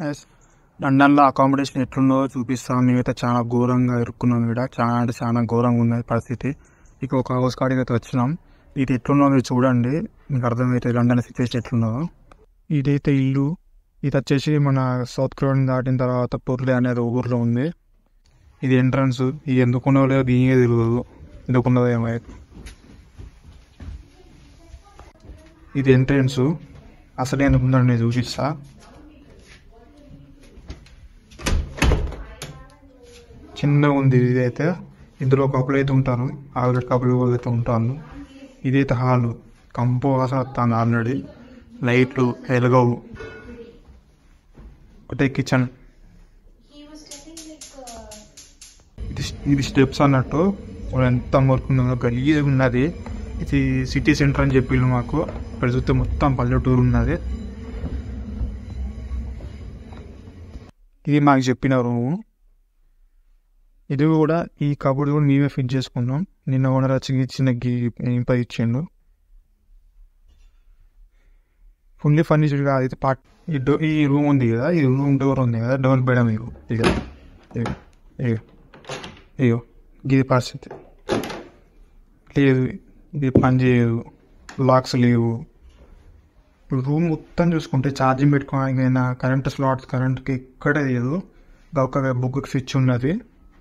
లండన్లో అకామిడేషన్ ఎట్లుందో చూపిస్తాను. మేమైతే చాలా ఘోరంగా ఇరుక్కున్నాం. ఇక్కడ చాలా అంటే చాలా ఘోరంగా ఉన్నది పరిస్థితి. ఇక ఒక హౌస్ కాడికి అయితే వచ్చినాం. ఇది ఎట్లున్నదో మీరు చూడండి, మీకు అర్థమవుతుంది లండన్ సిచ్యువేషన్ ఎట్లున్నదో. ఇదైతే ఇల్లు. ఇది వచ్చేసి మన సౌత్ క్రోన్ దాటిన తర్వాత పొర్లే అనేది ఊర్లో ఉంది. ఇది ఎంట్రన్స్. ఇది ఎందుకున్నదో లేదో దీనికే తెలియదు, ఎందుకున్నదో ఏమో. ఇది ఎంట్రన్స్. అసలు ఎందుకుందని నేను చూపిస్తా. చిన్నగా ఉంది ఇదైతే. ఇందులో కప్పులు అయితే ఉంటారు, ఆల్రెడీ కప్పులు అయితే ఉంటాను. ఇదైతే హాలు. కంపు వాసన వస్తాను ఆల్రెడీ. లైట్లు వెలగవు. ఒకటే కిచెన్. ఇది స్టెప్స్ అన్నట్టు. ఎంత మొరుకున్నదో గలీజ్గా ఉన్నది. ఇది సిటీ సెంటర్ అని చెప్పి మాకు. ఇక్కడ చూస్తే మొత్తం పల్లెటూరు ఉన్నది. ఇది మాకు చెప్పిన రూము. ఇది కూడా ఈ కబోర్డ్ కూడా మేమే ఫిట్ చేసుకున్నాం. నిన్న ఓనర్ వచ్చి చిన్న ఇంప ఇచ్చిండు. ఫుల్లీ ఫర్నిచర్డ్ కాదు ఇది. ఈ రూమ్ ఉంది కదా, ఈ రూమ్ డోర్ ఉంది కదా, డోర్ బెడ మీకు అయ్యో ఇది పరిస్థితి లేదు. ఇది పని చేయదు, లాక్స్ లేవు. ఇప్పుడు రూమ్ మొత్తం చూసుకుంటే ఛార్జింగ్ పెట్టుకోవడానికైనా కరెంట్ స్లాట్స్ కరెంట్కి ఎక్కడే లేదు. ఒక బుక్కి స్విచ్ ఉన్నది.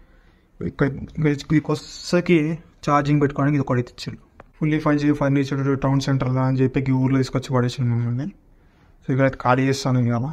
ఇక్కడ కొత్తకి ఛార్జింగ్ పెట్టుకోవడానికి ఇది ఒకటి ఇచ్చాడు. ఫుల్లీ ఫర్నిచర్ టౌన్ సెంటర్లో అని చెప్పి ఊర్లో తీసుకొచ్చి పడేసాను మమ్మల్ని. సో ఇక్కడ ఖాళీ చేస్తాను కదా.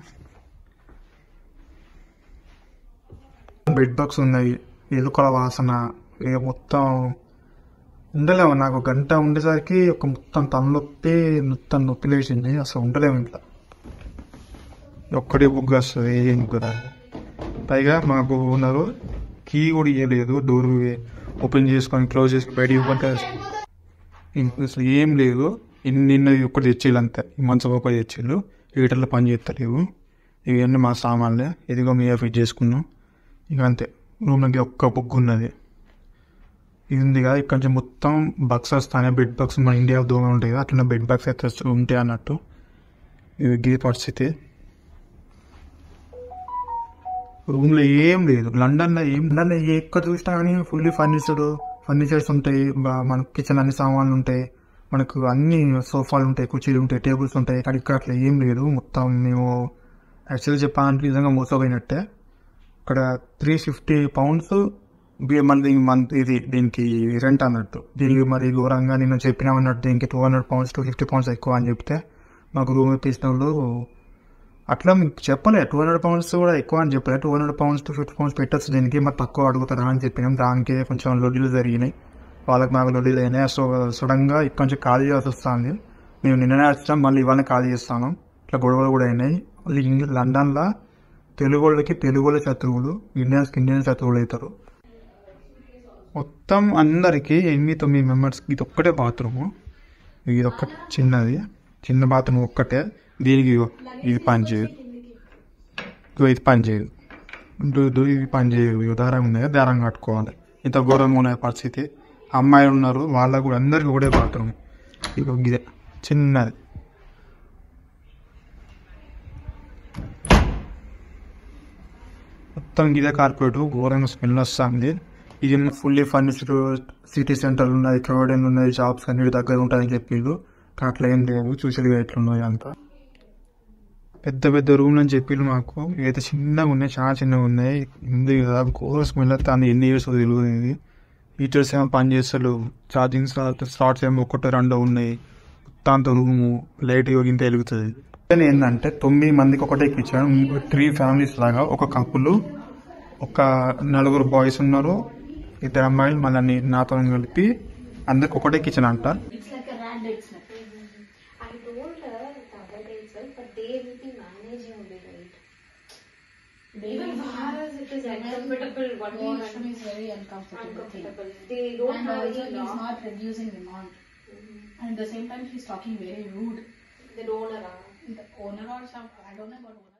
బెడ్ బాక్స్ ఉన్నాయి. ఎలుకల వాసన ఇక మొత్తం ఉండలేము. నాకు గంట ఉండేసరికి ఒక మొత్తం మొత్తం నొప్పి లేచింది. అసలు ఉండలేము ఇంట్లో. ఒక్కడే బుక్ వస్తుంది ఏం కదా. పైగా మాకు ఉన్నారు కీ కూడా ఇవ్వలేదు. డోర్ ఓపెన్ చేసుకొని క్లోజ్ చేసుకొని బయట అసలు ఏం లేదు. నిన్న ఒక్కటి తెచ్చిళ్ళు అంతే. ఈ మంచం ఒకటి తెచ్చిళ్ళు. హీటర్లో పని చేస్తలేవు. ఇవన్నీ మా సామాన్లే. ఇదిగో మేము ఫిట్ చేసుకున్నాం. ఇక అంతే. రూమ్లోకి ఒక్క బుక్ ఉన్నది. ఇది ఉంది కదా, ఇక్కడ నుంచి మొత్తం బగ్స్ వస్తాయి. బెడ్ బాక్స్ మన ఇండియా దూరం ఉంటాయి కదా, అట్లా బెడ్ బాక్స్ అయితే ఉంటాయి అన్నట్టు. ఇది పరిస్థితి. రూమ్లో ఏం లేదు. లండన్లో ఎక్కడ చూసినా కానీ ఫుల్లీ ఫర్నిచర్స్ ఉంటాయి. మన కిచెన్ అన్ని సామాన్లు ఉంటాయి. మనకు అన్ని సోఫాలు ఉంటాయి, కుర్చీలు ఉంటాయి, టేబుల్స్ ఉంటాయి. ఇక్కడ అట్లా ఏం లేదు. మొత్తం మేము యాక్చువల్గా చెప్పాలంటే నిజంగా మోసపోయినట్టే. ఇక్కడ £350 మంత్ ఇది దీనికి రెంట్ అన్నట్టు. దీనికి మరి ఘోరంగా నేను చెప్పినామన్నట్టు దీనికి £200 £250 ఎక్కువ అని చెప్తే మాకు రూమ్ తీసిన వాళ్ళు అట్లా మీకు చెప్పలే. £200 కూడా ఎక్కువ అని చెప్పలే. £200 £250 పెట్టచ్చు దీనికి, మరి తక్కువ అడుగుతారా అని చెప్పినాం. దానికి కొంచెం లొల్లీలు జరిగినాయి. వాళ్ళకి మాకు లొల్లీలు అయినాయి. సో సడన్గా ఇక్కడ నుంచి ఖాళీ చేయాల్సి వస్తుంది. మేము నిన్ననే వచ్చాం, మళ్ళీ ఇవాళ ఖాళీ చేస్తాను. ఇట్లా గొడవలు కూడా అయినాయి. లండన్లో తెలుగు వాళ్ళ శత్రువులు, ఇండియన్ శత్రువులు అవుతారు. మొత్తం అందరికి 8-9 మెంబర్స్కి ఇది ఒక్కటే బాత్రూము. ఇది ఒక్కటి చిన్న బాత్రూమ్ ఒక్కటే. దీనికి ఇది పని చేయదు, ఇది పని చేయదు, ఇది పని చేయదు. దారం ఉన్నాయి, దారం కట్టుకోవాలి. ఇంత ఘోరంగా ఉన్న పరిస్థితి. అమ్మాయిలు ఉన్నారు, వాళ్ళకు కూడా అందరికి ఒకటే బాత్రూమ్. ఇక ఇదే చిన్నది. మొత్తం ఇదే కార్పొరేట్. ఘోరంగా స్మెల్ వస్తుంది. ఇది ఫుల్లీ ఫర్నిచర్డ్ సిటీ సెంటర్లు ఉన్నాయి, క్రౌడెన్ ఉన్నాయి, జాబ్స్ అన్నిటి దగ్గర ఉంటాయని చెప్పిళ్ళు. అట్లా ఏం లేవు. చూసేది ఎట్లున్నాయి అంతా. పెద్ద రూమ్లు అని చెప్పిళ్ళు మాకు. ఇవైతే చిన్నగా ఉన్నాయి, చాలా చిన్నగా ఉన్నాయి. ఉంది కదా ఘోర స్మెల్ వస్తుంది. ఎన్ని ఇయర్స్ తెలియదు. హీటర్స్ ఏమో పని చేస్తారు, ఛార్జింగ్ స్లాట్స్ ఏమో 1-2 ఉన్నాయి. మొత్తం రూము లైట్ ఇంత వెలుగుతుంది. ఏంటంటే 9 మందికి ఒకటే కిచెన్. 3 ఫ్యామిలీస్ లాగా. ఒక కప్పులు, ఒక 4 బాయ్స్ ఉన్నారు, 2 అమ్మాయిలు, మళ్ళీ నాతో కలిపి అందరికి ఒకటే కిచెన్ అంట. Even for us, it is uncomfortable. Washroom is very uncomfortable. They don't have any law. He's not reducing demand. And at the same time, he's talking very rude. The owner or some, I don't know about owner.